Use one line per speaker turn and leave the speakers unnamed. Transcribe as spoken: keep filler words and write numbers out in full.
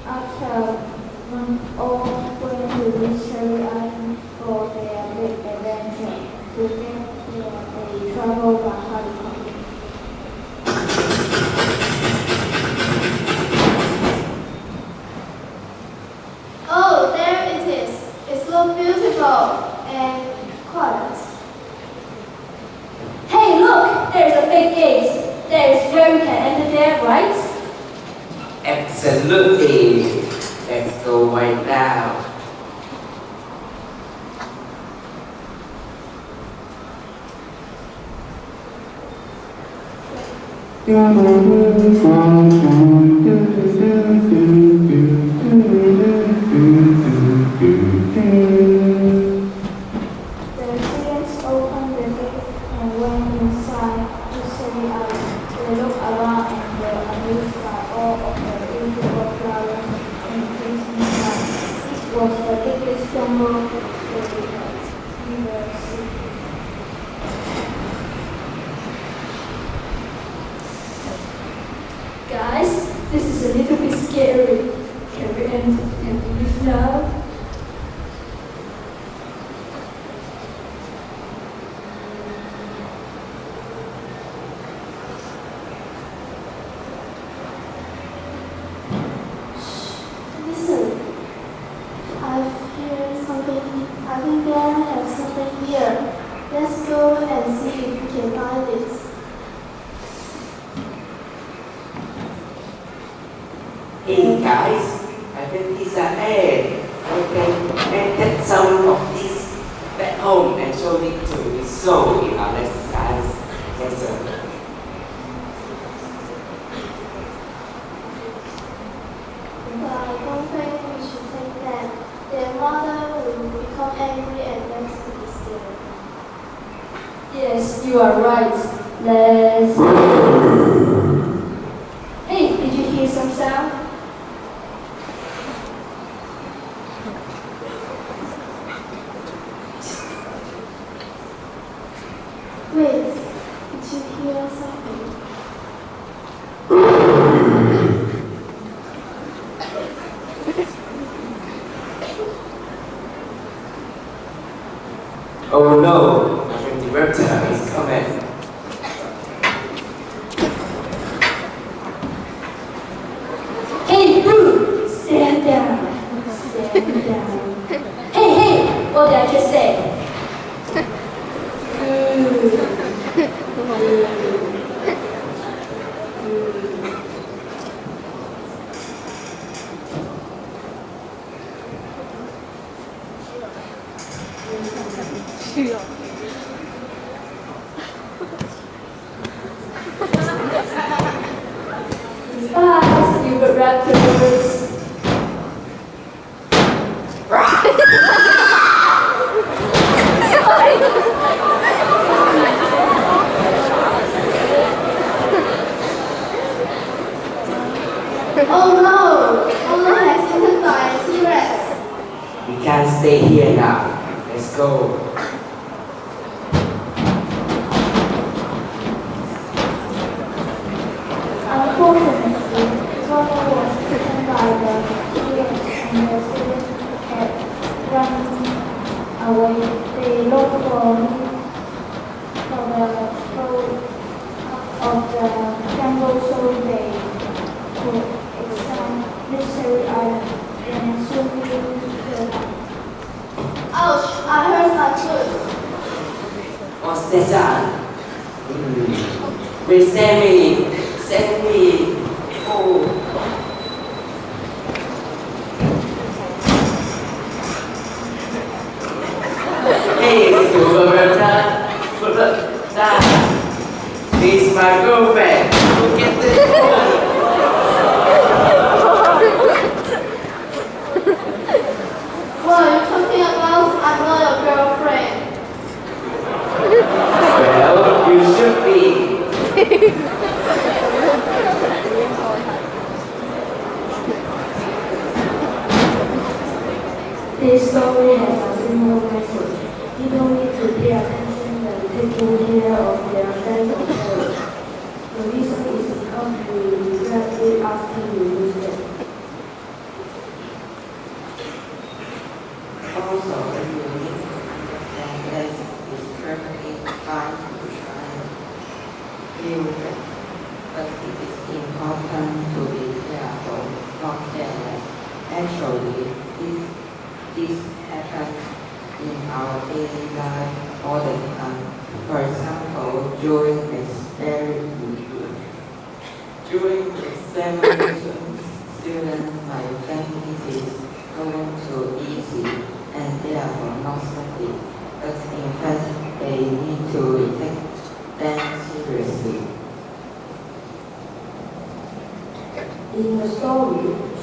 After one all went to Mystery Island for their big adventure to get there they traveled by helicopter.
Oh, there it is. It looks beautiful and quiet.
Hey, look! There's a big gate. There's where we can enter there, right?
Absolutely. Let's go right now.
The students opened the gate and went inside to study out. They looked around and were amused by all of the beautiful flowers and trees inside. It was the biggest jungle they had ever seen.
Guys, this is a little bit scary. Can we enter and leave now?
Listen, I've heard something. I think there has something here. Let's go and see if we can find it.
Hey guys, I think it's an egg. I can get some of this back home and show it to the soul in our next class lesson.
But I don't think we should take that. Their mother will become angry and let's be scared.
Yes, you are right. Let's... Hey, did you hear some sound?
Wait, did you hear something?
Oh no, I think the reptile is coming.
Hey, Boo! Stand down. Stand down. Hey, hey! What did I just say? Bye, stupid raptors.
Oh no! Mama has been hit by a T-Rex.
We can't stay here now. Let's go.
Unfortunately, Mama was taken by the T-Rex and the students had run away. They looked for me for the whole of the jungle so they could examine Mystery Island and soon reached the
Ouch! I hurt my foot.
What's that? Mm. Wait, Sammy! Send me! Oh! Hey, Super Reptile! Look, look, that! This is my girlfriend! Look at this!
What are you talking about? I'm not your girlfriend.
Well, you should be.
This story has a simple message. People need to pay attention when taking care of their friends and parents. The reason is because we regret it after we lose them.
Actually, this, this happens in our daily life all the time. For example, during experiment, during examinations, students might think it is going too easy and therefore not study, but in fact they need to take them seriously.
In the story,